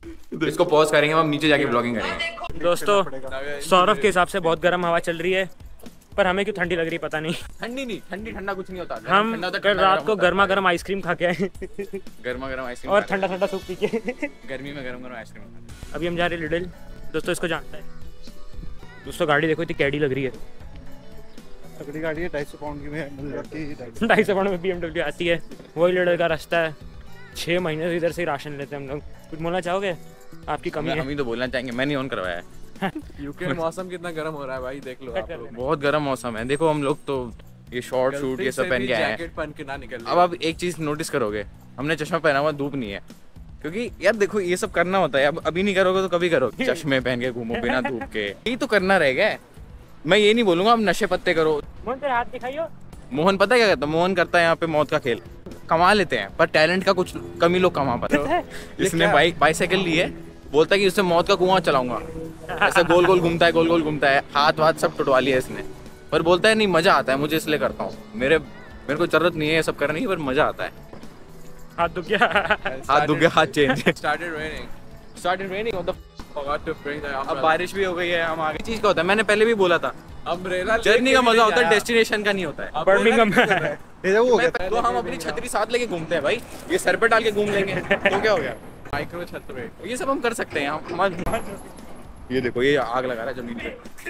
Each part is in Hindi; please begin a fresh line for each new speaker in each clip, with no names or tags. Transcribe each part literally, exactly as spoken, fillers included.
इसको पॉज करेंगे, हम नीचे जाके ब्लॉगिंग करेंगे।
दोस्तों सौरभ के हिसाब से बहुत गर्म हवा चल रही है, पर हमें क्यों ठंडी लग रही पता नहीं।
ठंडी नहीं, ठंडी ठंडा कुछ नहीं होता।
हम कल रात को गर्मा गर्म आइसक्रीम खा के आए,
गर्मा गर्म आइसक्रीम
और ठंडा ठंडा सूप पी के।
गर्मी में गर्म गर्म आइसक्रीम।
अभी हम जा रहे हैं लिटिल। दोस्तों इसको जानता है दोस्तों, गाड़ी देखो इतनी कैडी लग रही है।
तगड़ी गाड़ी है, ढाई सौ पाउंड की मिल जाती है।
ढाई सौ पाउंड में बी एम डब्ल्यू आती है। वही लिटिल का रास्ता है। छः महीने से इधर से ही राशन लेते हैं हम लोग। कुछ बोलना चाहोगे? आपकी कमी है।
हम ही तो बोलना चाहेंगे, मैंने ऑन करवाया है।
यूके में मौसम कितना गर्म हो रहा है भाई, देख लो आप लोग।
बहुत गर्म मौसम है। देखो हम लोग तो ये शॉर्ट शूट ये सब पहन के आए हैं।
जैकेट पहन के ना निकल।
अब आप एक चीज नोटिस करोगे, हमने चश्मा पहना हुआ, धूप नहीं है। क्योंकि यार देखो ये सब करना होता है। अब अभी नहीं करोगे तो कभी करोगे? चश्मे पहन के घूमो बिना धूप के, यही तो करना रहेगा। मैं ये नहीं बोलूंगा आप नशे पत्ते करो।
मोहन तेरे हाथ दिखाइयो।
मोहन पता है क्या करता है? मोहन करता है यहाँ पे मौत का खेल। कमा लेते हैं पर टैलेंट का कुछ कमी लोग कमा पाते हैं। इसने बाइक बाइसाइकिल ली है, बोलता है कि उससे मौत का कुआं चलाऊंगा। ऐसा गोल गोल घूमता है, गोल गोल घूमता है, हाथ वाथ सब टुटवा लिया इसने। पर बोलता है नहीं मजा आता है मुझे, इसलिए करता हूँ। मेरे मेरे को जरूरत नहीं है ये सब करने की, पर मजा आता है।
हाथ दुख गया,
हाथ दुख गया, हाथ change.
Started raining.
Started raining, what the
Forgot to bring the
अब
umbrella.
बारिश भी हो गई है, हम आगे चीज का होता है। मैंने पहले भी बोला था,
Umbrella
जर्नी का
लेके
मजा
भी
होता है,
आया।
डेस्टिनेशन का नहीं होता है।
बर्मिंघम।
ये वो हो गया।
तो हम अपनी छतरी साथ लेके घूमते हैं भाई, ये सर पे डाल के घूम लेंगे तो क्या हो गया?
Micro छतरी।
ये सब हम कर सकते हैं। हम ये देखो ये आग लगा रहा है जमीन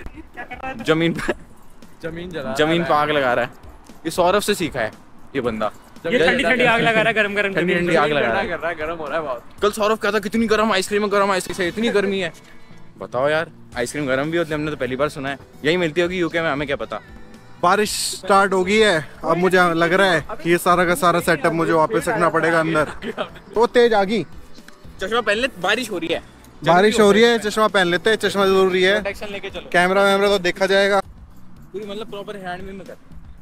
पे, जमीन पे
जमीन जला
जमीन पे आग लगा रहा है। ये सौरभ से सीखा है ये बंदा।
ये ठंडी ठंडी आग लगा रहा है, गरम गरम
ठंडी ठंडी आग लगा रहा है।
कर रहा है, गर्म हो रहा है बहुत।
कल सौरभ कहता कितनी गर्म आइसक्रीम है, गर्म आइसक्रीम से इतनी गर्मी है। बताओ यार, आइसक्रीम गर्म भी होती है? हमने तो पहली बार सुना है। यही मिलती होगी यूके में, हमें क्या पता।
बारिश स्टार्ट हो गई है। अब मुझे लग रहा है कि ये सारा का सारा सेटअप मुझे वापस रखना पड़ेगा अंदर। तो तेज आ गई,
चश्मा पहन ले, बारिश हो रही है।
बारिश हो रही है, चश्मा पहन लेते हैं। चश्मा जरूरी है,
प्रोटेक्शन लेके चलो।
कैमरा वैमरा तो देखा जाएगा।
पूरी मतलब प्रॉपर हैंड में कर।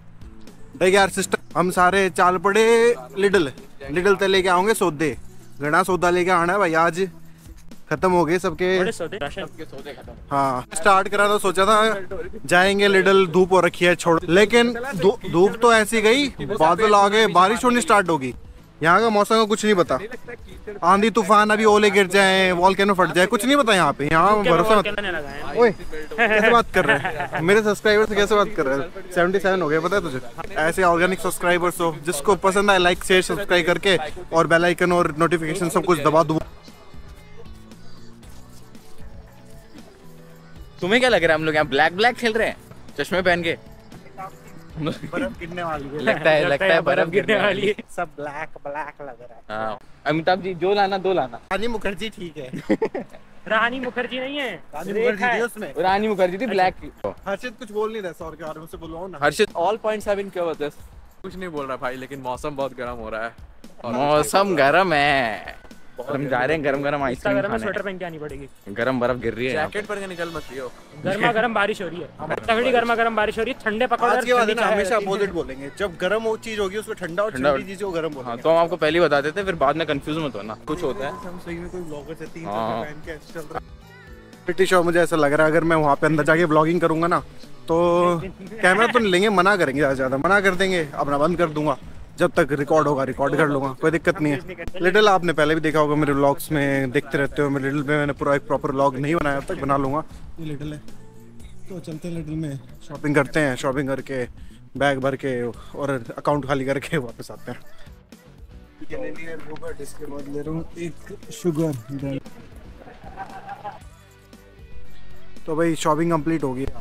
देख यार सिस्टम, हम सारे चाल पड़े लिडल लिडल ते लेके आओगे सौदे। घना सौदा लेके आना है भाई, आज खत्म हो गए सबके।
बड़े सौदे राशन।
हाँ स्टार्ट करा तो सोचा था जाएंगे लिडल, धूप हो रखी है छोड़, लेकिन धू- धूप तो ऐसी गई, बादल आ गए, बारिश होनी स्टार्ट होगी। यहाँ का मौसम का कुछ नहीं पता, आंधी तूफान, अभी ओले गिर जाए, वॉल्केनो फट जाए, कुछ नहीं पता यहाँ पे। यहाँ भरोसा मत। ओए कैसे बात कर रहे हैं मेरे सब्सक्राइबर से, कैसे बात कर रहे हैं? सेवेंटी सेवन हो गए, पता है तुझे? ऐसे ऑर्गेनिक सब्सक्राइबर्स हो, जिसको पसंद आए लाइक शेयर सब्सक्राइब करके और बेल आइकन और नोटिफिकेशन सब कुछ दबा दो।
तुम्हें क्या लग रहा है हम लोग यहाँ ब्लैक ब्लैक खेल रहे हैं चश्मे पहन के?
बर्फ गिरने वाली है,
लगता है लगता है बर्फ गिरने वाली है।
सब ब्लैक ब्लैक लग रहा है।
हाँ अमिताभ जी जो लाना दो लाना।
रानी मुखर्जी ठीक है।
रानी मुखर्जी नहीं है,
रानी
रेखा
मुखर्जी थी
है।
उसमें।
रानी मुखर्जी थी ब्लैक की।
हर्षित कुछ बोल नहीं रहा सौर के बारे में, से बुलवाओ ना।
हर्षित
All points have been covered this. कुछ नहीं बोल रहा भाई, लेकिन मौसम बहुत गर्म हो रहा है। और
मौसम गर्म है, हम जा रहे हैं गरम गरम आइसक्रीम
गरम में स्वेटर
खाने।
पहन के आनी पड़ेगी।
गरम बर्फ गिर रही है यहाँ पे।
जैकेट पहन के निकल मत लियो।
गर्मा गर्म बारिश हो रही है, तगड़ी गर्मा गर्म बारिश हो रही है। ठंडे पकौड़े
आज के बाद है ना
ठंडी
हमेशा
चाय।
अपोजिट बोलेंगे, जब गर्म हो चीज होगी उसको ठंडा और
ठंडा-
ठंडी चीज को गर्म
हाँ
बोलेंगे।
तो हम आपको पहले ही बता देते फिर बाद में कंफ्यूज मत होना। कुछ होता है
हम सही में कोई ब्लॉगर से तीन
हाँ।
कपड़े पहन के ऐसे चल रहा है। ब्रिटिश और मुझे ऐसा लग रहा है अगर मैं वहाँ पे अंदर जाके ब्लॉगिंग करूंगा ना तो कैमरा तो नहीं लेंगे, मना करेंगे, ज़्यादा ज़्यादा मना कर देंगे, अपना बंद कर दूंगा। जब तक रिकॉर्ड होगा रिकॉर्ड कर लूंगा, कोई दिक्कत नहीं है। लिटिल आपने पहले भी देखा होगा मेरे व्लॉग्स में, देखते रहते हो। मैं लिटिल में मैंने पूरा एक प्रॉपर व्लॉग नहीं बनाया, तक बना लूंगा। ये लिटिल है तो चलते हैं लिटिल में, शॉपिंग करते हैं, शॉपिंग करके बैग भर के और अकाउंट खाली करके वापस आते हैं। इसके बाद ले रहा हूँ एक शुगर। तो भाई शॉपिंग कंप्लीट हो गई।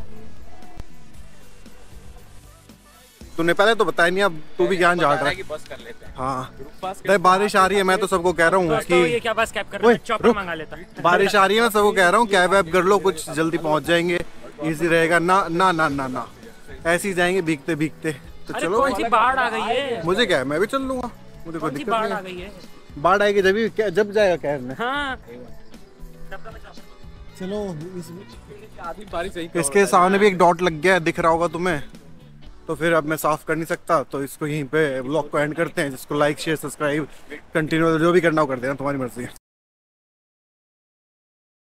तूने पहले तो बताया नहीं, अब तू भी ज्ञान झाड़ रहा है।
बस कर लेते हैं।
हाँ भाई बारिश आ रही है, मैं तो सबको कह रहा हूँ
दोस्तों ये
कि
क्या बस कैब कर
ओए,
रहा है, चॉपर
रुक।
मंगा लेता।
बारिश आ रही है, मैं सबको कह रहा हूँ कैब वैब कर लो, कुछ जल्दी पहुँच जाएंगे, इजी रहेगा। ना ना ना ना ना ऐसे ही जाएंगे भीगते भीगते। तो
अरे
चलो
कौन सी बाढ़ आ गई है?
मुझे क्या है, मैं भी चल लूंगा, मुझे कोई
कौन सी
दिक्कत
बाढ़
नहीं
आ
है।
गई है?
बाढ़ आएगी जब भी क्या, जब जाएगा कैब में।
हाँ
चलो
आधी बारिश यही
इसके सामने भी एक डॉट लग गया है, दिख रहा होगा तुम्हें। तो फिर अब मैं साफ कर नहीं सकता, तो इसको यहीं पे व्लॉग को एंड करते हैं। जिसको लाइक शेयर सब्सक्राइब कंटिन्यू जो भी करना हो कर देना, तुम्हारी मर्जी है।